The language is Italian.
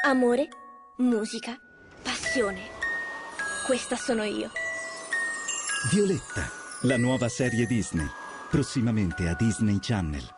Amore, musica, passione. Questa sono io. Violetta, la nuova serie Disney. Prossimamente a Disney Channel.